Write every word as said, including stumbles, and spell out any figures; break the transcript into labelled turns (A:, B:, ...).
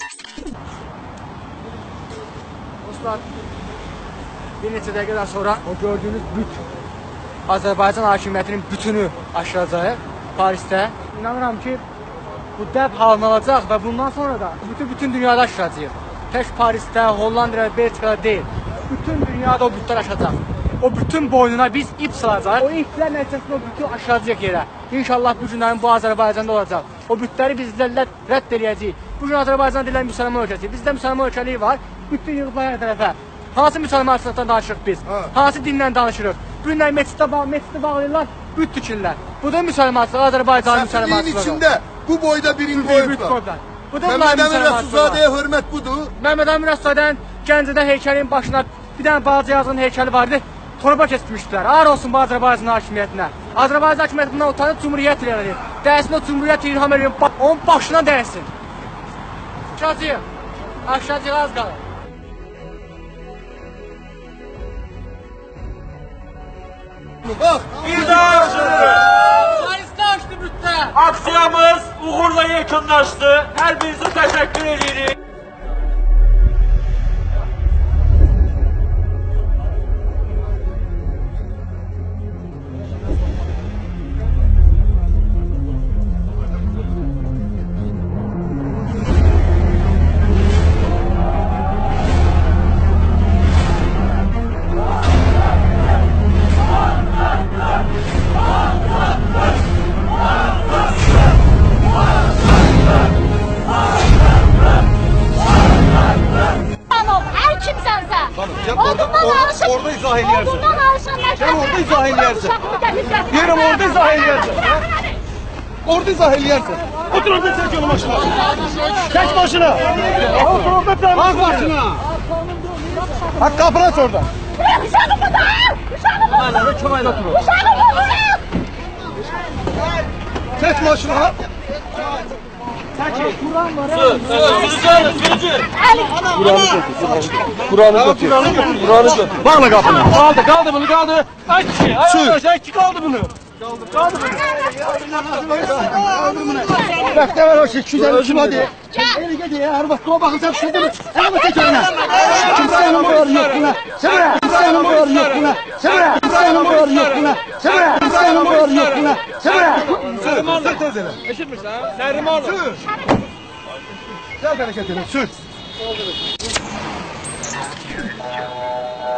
A: Dostlar, bir neçə dəqiqədən sonra o gördüyünüz büt Azərbaycan hakimiyyətinin bütünü aşılacaq Parisdə. İnanıram ki, bu dəb halını alacaq və bundan sonra da bütün bütün dünyada aşılacaq. Tək Parisdə, Hollandiyada, Belçikada deyil. Bütün dünyada o bütlər aşacaq. O bütün boynuna biz ip salacaq. O iplər nəticəsində o bütü aşılacaq yerə. İnşallah bu günlərin bu Azərbaycanda olacaq. O bütləri biz rədd eləyəcəyik. Bu gün Azərbaycan deyilən müsəlman ölkəsi. Bizdə müsəlman ölkəliyi var. Bütün yığıblar hər tərəfə. Hansı müsəlmançılıqdan danışırıq biz? Ha. Hansı dindən danışırıq? Bu günlər meçiddə bağlayırlar, büt tikirlər. Bu da müsəlmançılıq, Azərbaycanın müsəlmançılığı.
B: Səfirliyin içində bu boyda birini qoyublar. Məhəmməd Əmin Rəsulzadəyə hörmət budur.
A: Məhəmməd Əmin Rəsulzadənin Gəncədə heykəlin başına bir dənə balaca yazının heykəli vardı. Torba kesmişdilər. Ağır olsun bu Azərbaycan hakimiyyətinə. Azərbaycan hakimiyyətindən utanıb Cumhuriyyət irəlir. Dəyəsin o Cumhuriyyət İlham Əliyev, onun başına dəyəsin. Aşağıcıyıq. Aşağıcıyıq az qalır.
B: Bak,
C: bir daha aşırı.
A: Paris'te açtı bütçe.
C: Aksiyamız uğurla yakınlaştı. Her birinize teşekkür ederim.
B: Orada izah edersin.
D: Odundan alışanlar.
B: Sen orada izah edersin. Yerim orada izah edersin. Orada izah edersin. Otur orada çek yolu başına. Çek başına. Otur orada sen. Bak başına. Bak kapını aç orada.
D: Uşağım burada. Uşağım burada.
B: Uşağım burada.
D: Uşağım burada.
B: Çek başına.
A: Kur'an var.
C: Sürücü, sürücü.
B: Kur'an'ı götür. Kur'an'ı götür. Kur'an'ı götür. Bağla kapını.
C: Kaldı, kaldı bunu, kaldı. Aç ki, aç aşağı ki kaldı bunu. Kaldı bunu.
B: Bekle ver o şey. Güzel şuna de. Eli gidi ya. Her vakit o bakacak şurada mı? Elimi tek önüne. Kimsenin boyu yok buna. Sebra. Kimsenin boyu yok buna. Sebra. Kimsenin boyu yok buna. Sebra. Kimsenin boyu yok buna. Sebra.
C: Serrimanlı. Eşitmiş lan. Serrimanlı.
B: Sür. Gel hareket edelim. Sür.